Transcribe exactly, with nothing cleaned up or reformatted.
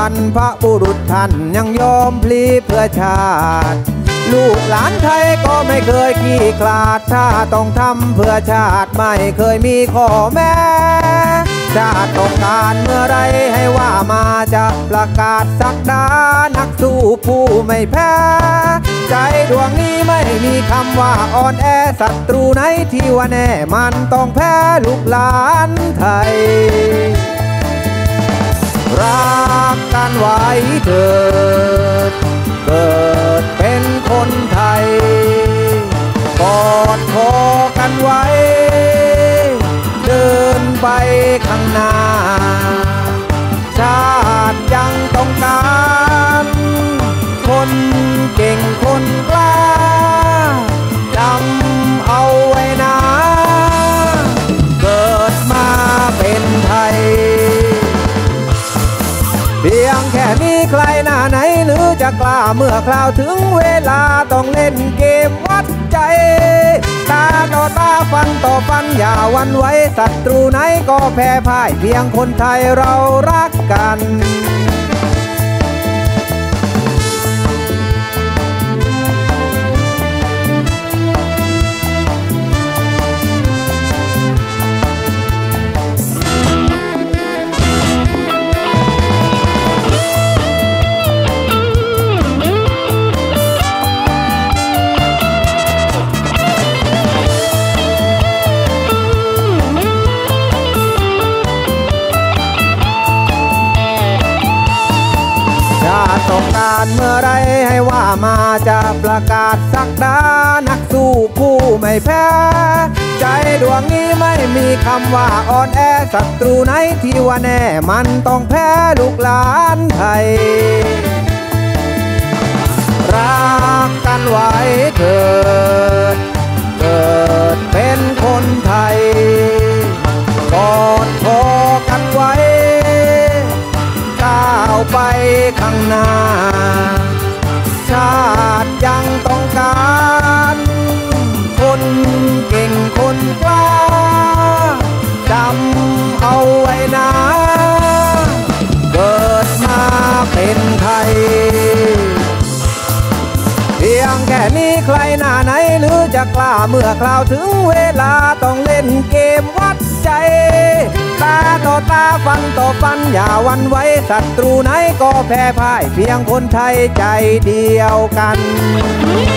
รพบุรุษท่านยังยอมพลีเพื่อชาติลูกหลานไทยก็ไม่เคยขี้คลาดถ้าต้องทำเพื่อชาติไม่เคยมีข้อแม้ชาติต้องการเมื่อไรให้ว่ามาจะประกาศสักดานักสู้ผู้ไม่แพ้ใจดวงนี้ไม่มีคำว่าอ่อนแอศัตรูไหนที่ว่าแน่มันต้องแพ้ลูกหลานไทยรักกันไว้เถิดเกิดเป็นคนไทยกอดคอกันไว้เดินไปข้างหน้าชาติยังต้องการคนเก่งคนกล้าจำเอาไว้นะเกิดมาเป็นไทยเพียงแค่นี้ใครหน้าไหนหรือจะกล้าเมื่อคราวถึงเวลาต้องเล่นเกมวัดใจตาต่อตาฟันต่อฟันอย่าหวั่นไหวศัตรูไหนก็แพ้พ่ายเพียงคนไทยเรารักกันต้องการเมื่อไรให้ว่ามาจะประกาศสักดานักสู้ผู้ไม่แพ้ใจดวงนี้ไม่มีคำว่าอ่อนแอศัตรูไหนที่ว่าแน่มันต้องแพ้ลูกหลานไทยรักกันไว้เถิดเกิดเป็นคนไทยกอดคอกันไว้ก้าวไปข้างหน้าชาติยังต้องการคนเก่งคนกล้าจำเอาไว้นะเกิดมาเป็นไทยเพียงแค่นี้ใครหน้าไหนหรือจะกล้าเมื่อคราวถึงเวลาต้องเล่นเกมวัดใจตาต่อตาฟันต่อฟันอย่าหวั่นไหวศัตรูไหนก็แพ้พ่ายเพียงคนไทยใจเดียวกัน